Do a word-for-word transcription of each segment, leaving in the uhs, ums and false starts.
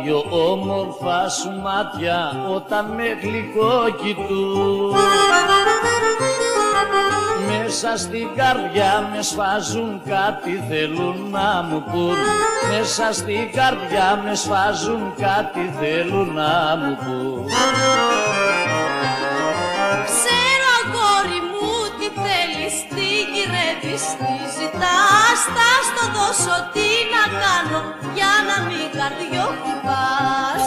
δυο όμορφα σου μάτια όταν με γλυκόκοιτουν, μέσα στην καρδιά με σφάζουν, κάτι θέλουν να μου πουν. Μέσα στην καρδιά με σφάζουν, κάτι θέλουν να μου πουν. Ξέρω αγόρι μου τι θέλεις, τι γυρεύεις, τι ζητάς. Θα στο δώσω, τι να κάνω για να μην καρδιοχτυπάς.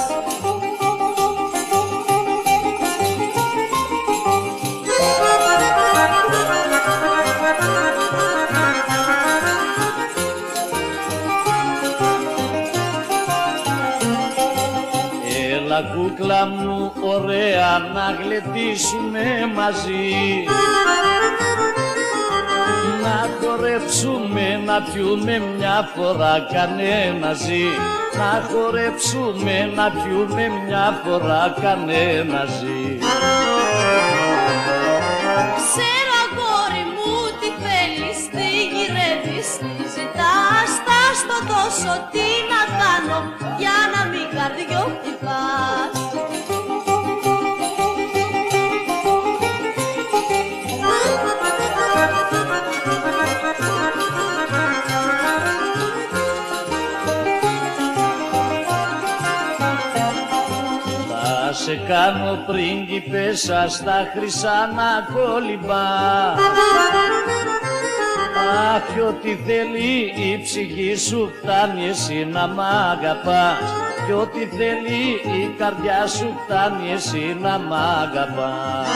Έλα κούκλα μου ωραία να γλεντήσουμε μαζί, να χορέψουμε, να πιούμε μια φορά κανένα ζει. Να χορέψουμε, να πιούμε μια φορά κανένα ζει. Ξέρω αγόρι μου τι θέλεις, τι γυρεύεις, τι ζητάς. Θα στο δώσω, τι να κάνω για να μην καρδιοχτυπάς. Θα σε κάνω πρίγκιπεσσα στα χρυσάνα κόλυμπα. Αχ, ό,τι θέλει η ψυχή σου φτάνει εσύ να μ' αγαπάς. Κι ό,τι θέλει η καρδιά σου φτάνει εσύ να μ' αγαπάς.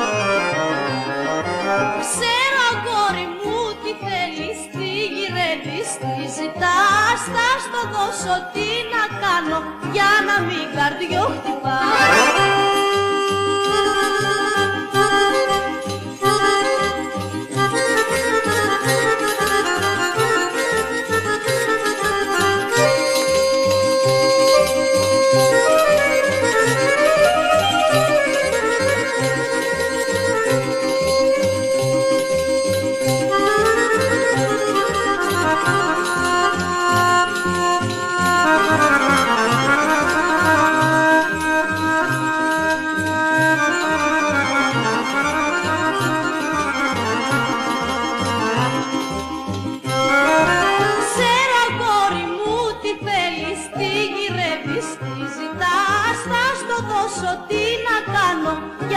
Ξέρω αγόρι μου τι θέλεις, τι γυρεύεις, τι ζητάς. Θα στο δώσω, τι να κάνω για να μην καρδιοχτυπάς. Τι να κάνω